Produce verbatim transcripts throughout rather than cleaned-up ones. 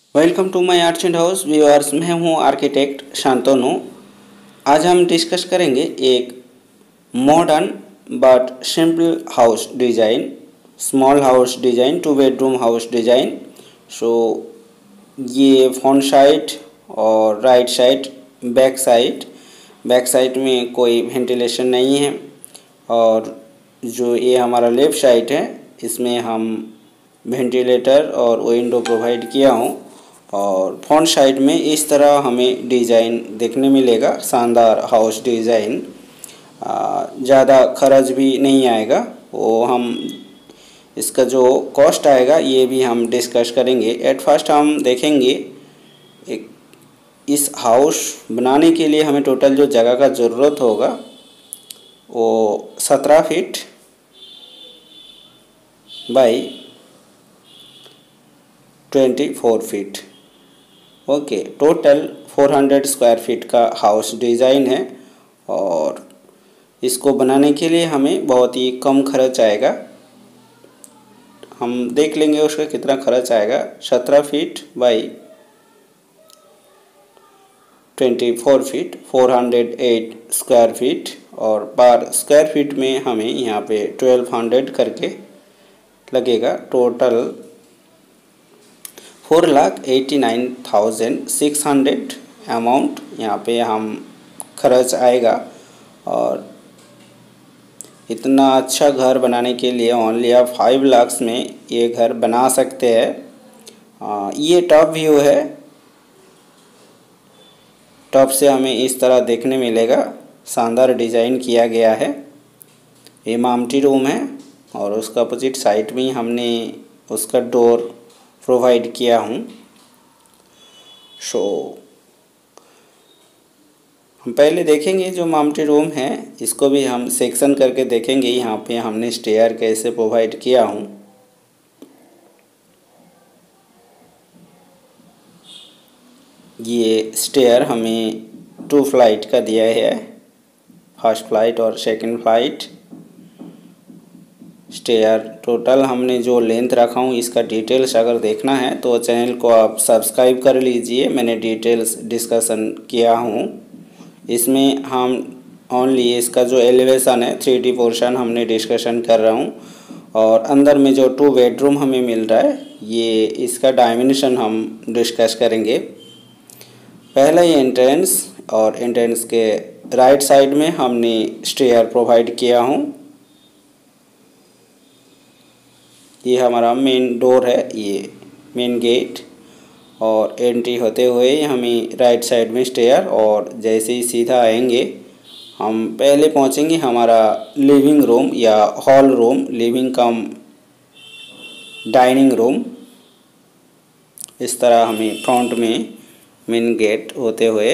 Welcome to my arts and house viewers. मैं हूं architect Shantanu. आज हम डिस्कस करेंगे एक modern but simple house design, small house design, two bedroom house design. So ये front side और right side, back side back side में कोई वेंटिलेशन नहीं है, और जो ये हमारा लेफ़्ट साइड है इसमें हम वेंटिलेटर और विंडो प्रोवाइड किया हूँ। और फ्रंट साइड में इस तरह हमें डिज़ाइन देखने मिलेगा, शानदार हाउस डिज़ाइन। ज़्यादा खर्च भी नहीं आएगा, वो हम इसका जो कॉस्ट आएगा ये भी हम डिस्कस करेंगे। एट फर्स्ट हम देखेंगे एक इस हाउस बनाने के लिए हमें टोटल जो जगह का ज़रूरत होगा वो सत्रह feet by twenty four feet okay total four hundred square feet का हाउस डिज़ाइन है। और इसको बनाने के लिए हमें बहुत ही कम खर्च आएगा। हम देख लेंगे उसका कितना खर्च आएगा। सत्रह feet by twenty four feet four hundred eight square feet, और पर स्क्वायर फीट में हमें यहाँ पे ट्वेल्व हंड्रेड करके लगेगा। Total four lakh eighty nine thousand six hundred amount यहाँ पे हम खर्च आएगा। और इतना अच्छा घर बनाने के लिए ओनली आप फाइव लाख्स में ये घर बना सकते हैं। ये टॉप व्यू है, टॉप से हमें इस तरह देखने मिलेगा। शानदार डिज़ाइन किया गया है। ये मामटी रूम है और उसका अपोजिट साइड में हमने उसका डोर प्रोवाइड किया हूँ। सो हम पहले देखेंगे जो मामटी रूम है इसको भी हम सेक्शन करके देखेंगे। यहाँ पे हमने स्टेयर कैसे प्रोवाइड किया हूँ। ये स्टेयर हमें टू फ्लाइट का दिया है, फर्स्ट फ्लाइट और सेकंड फ्लाइट स्टेयर। टोटल हमने जो लेंथ रखा हूँ इसका डिटेल्स अगर देखना है तो चैनल को आप सब्सक्राइब कर लीजिए। मैंने डिटेल्स डिस्कशन किया हूँ इसमें। हम ओनली इसका जो एलिवेशन है थ्री डी पोर्शन हमने डिस्कशन कर रहा हूँ। और अंदर में जो टू बेडरूम हमें मिल रहा है ये इसका डायमेंशन हम डिस्कस करेंगे। पहला ही एंट्रेंस, और एंट्रेंस के राइट साइड में हमने स्टेयर प्रोवाइड किया हूँ। ये हमारा मेन डोर है, ये मेन गेट, और एंट्री होते हुए हमें राइट साइड में स्टेयर। और जैसे ही सीधा आएंगे हम पहले पहुंचेंगे हमारा लिविंग रूम या hall room, living cum dining room. इस तरह हमें फ्रंट में मेन गेट होते हुए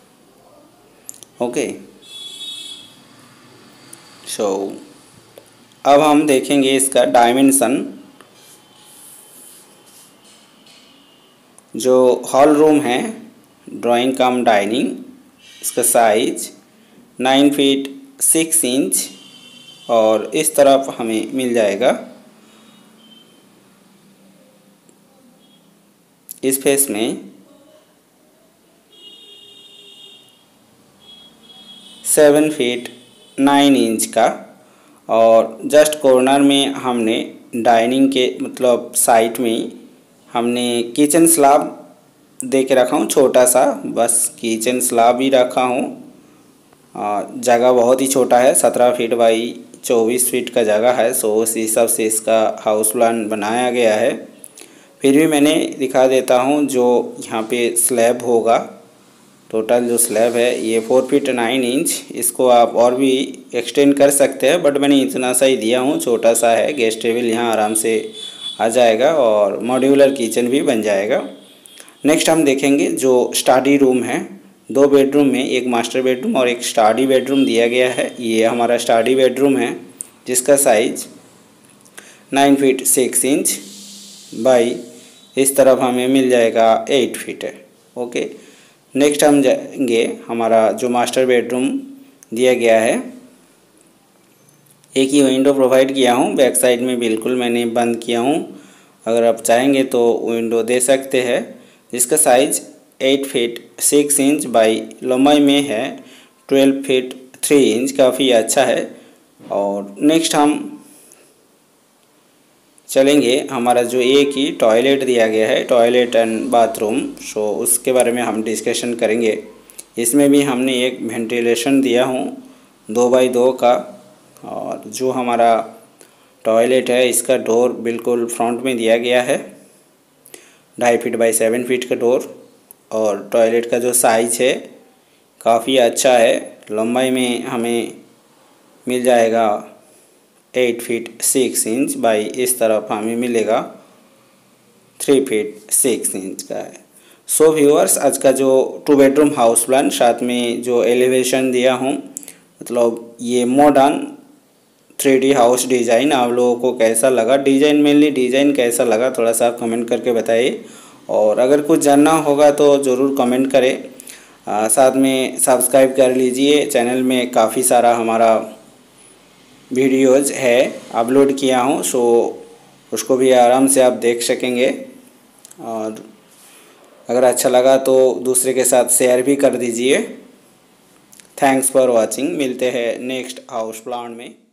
ओके। सो अब हम देखेंगे इसका डायमेंशन। जो हॉल रूम है ड्राइंग कम डाइनिंग, इसका size nine feet six inch और इस तरफ हमें मिल जाएगा। इस फेस में सेवन फीट नाइन इंच का, और जस्ट कॉर्नर में हमने डाइनिंग के मतलब साइड में हमने किचन स्लैब दे के रखा हूँ, छोटा सा बस किचन स्लैब ही रखा हूँ। जगह बहुत ही छोटा है, सत्रह फीट बाई चौबीस फीट का जगह है। सो उस हिसाब से इसका हाउस प्लान बनाया गया है। फिर भी मैंने दिखा देता हूँ जो यहाँ पे स्लैब होगा। टोटल जो स्लैब है ये फोर फीट नाइन इंच, इसको आप और भी एक्सटेंड कर सकते हैं बट मैंने इतना सा ही दिया हूँ, छोटा सा है। गेस्ट टेबल यहाँ आराम से आ जाएगा और मॉड्यूलर किचन भी बन जाएगा। नेक्स्ट हम देखेंगे जो स्टडी रूम है। दो बेडरूम में एक मास्टर बेडरूम और एक स्टडी बेडरूम दिया गया है। ये हमारा स्टडी बेडरूम है जिसका size nine feet six inch by इस तरफ हमें मिल जाएगा एट फीट है ओके। नेक्स्ट हम जाएंगे हमारा जो मास्टर बेडरूम दिया गया है। एक ही विंडो प्रोवाइड किया हूँ, बैक साइड में बिल्कुल मैंने बंद किया हूँ। अगर आप चाहेंगे तो विंडो दे सकते हैं। जिसका size eight feet six inch by लंबाई में है ट्वेल्व फीट थ्री इंच, काफ़ी अच्छा है। और नेक्स्ट हम चलेंगे हमारा जो एक ही टॉयलेट दिया गया है, टॉयलेट एंड बाथरूम, सो उसके बारे में हम डिस्कशन करेंगे। इसमें भी हमने एक वेंटिलेशन दिया हूँ दो बाई दो का, और जो हमारा टॉयलेट है इसका डोर बिल्कुल फ्रंट में दिया गया है, ढाई फीट बाई सेवन फीट का डोर। और टॉयलेट का जो साइज है काफ़ी अच्छा है, लंबाई में हमें मिल जाएगा eight feet six inch by इस तरफ हमें मिलेगा थ्री फीट सिक्स इंच का है। सो व्यूअर्स, आज का जो टू बेडरूम हाउस प्लान साथ में जो एलिवेशन दिया हूँ, मतलब ये modern three D house design आप लोगों को कैसा लगा, डिज़ाइन मेनली डिज़ाइन कैसा लगा थोड़ा सा कमेंट करके बताइए। और अगर कुछ जानना होगा तो ज़रूर कमेंट करें। आ, साथ में सब्सक्राइब कर लीजिए, चैनल में काफ़ी सारा हमारा वीडियोज़ है अपलोड किया हूँ, सो उसको भी आराम से आप देख सकेंगे। और अगर अच्छा लगा तो दूसरे के साथ शेयर भी कर दीजिए। थैंक्स फॉर वॉचिंग, मिलते हैं नेक्स्ट हाउस प्लान में।